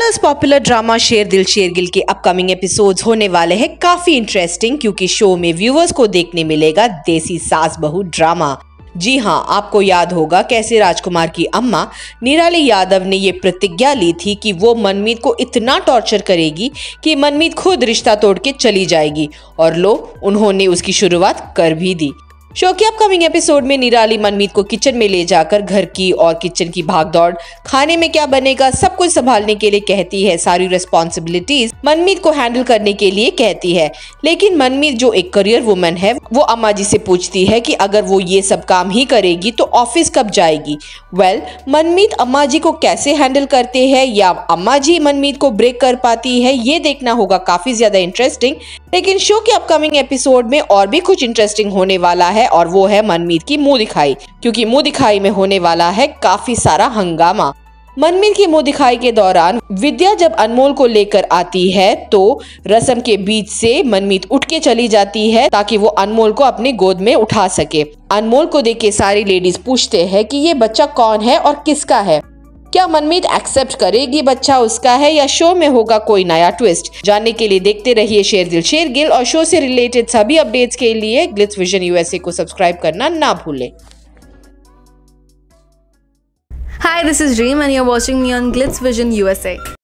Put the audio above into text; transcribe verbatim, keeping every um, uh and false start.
जबरदस्त popular drama शेर दिल शेरगिल के अपकमिंग एपिसोड्स होने वाले हैं काफी इंटरेस्टिंग, क्योंकि शो में व्यूअर्स को देखने मिलेगा देसी सास बहू ड्रामा। जी हाँ, आपको याद होगा कैसे राजकुमार की अम्मा निराली यादव ने ये प्रतिज्ञा ली थी कि वो मनमीत को इतना टॉर्चर करेगी कि मनमीत खुद रिश्ता तोड़ के चली जाएगी, और लो उन्होंने उसकी शुरुआत कर भी दी। शो के अपकमिंग एपिसोड में निराली मनमीत को किचन में ले जाकर घर की और किचन की भागदौड़, खाने में क्या बनेगा, सब कुछ संभालने के लिए कहती है। सारी रिस्पॉन्सिबिलिटीज मनमीत को हैंडल करने के लिए कहती है। लेकिन मनमीत जो एक करियर वुमन है, वो अम्मा जी से पूछती है कि अगर वो ये सब काम ही करेगी तो ऑफिस कब जाएगी। वेल well, मनमीत अम्मा जी को कैसे हैंडल करते हैं या अम्मा जी मनमीत को ब्रेक कर पाती है, ये देखना होगा काफी ज्यादा इंटरेस्टिंग। लेकिन शो के अपकमिंग एपिसोड में और भी कुछ इंटरेस्टिंग होने वाला है, और वो है मनमीत की मुंह दिखाई, क्योंकि मुंह दिखाई में होने वाला है काफी सारा हंगामा। मनमीत की मुंह दिखाई के दौरान विद्या जब अनमोल को लेकर आती है तो रस्म के बीच से मनमीत उठ के चली जाती है ताकि वो अनमोल को अपनी गोद में उठा सके। अनमोल को देख के सारी लेडीज पूछते हैं कि ये बच्चा कौन है और किसका है। क्या मनमीत एक्सेप्ट करेगी बच्चा उसका है, या शो में होगा कोई नया ट्विस्ट? जानने के लिए देखते रहिए शेर दिल शेरगिल, और शो से रिलेटेड सभी अपडेट्स के लिए ग्लिट्स विजन यूएसए को सब्सक्राइब करना ना भूलें। Hi, this is Dream and you're watching me on Glitz Vision U S A.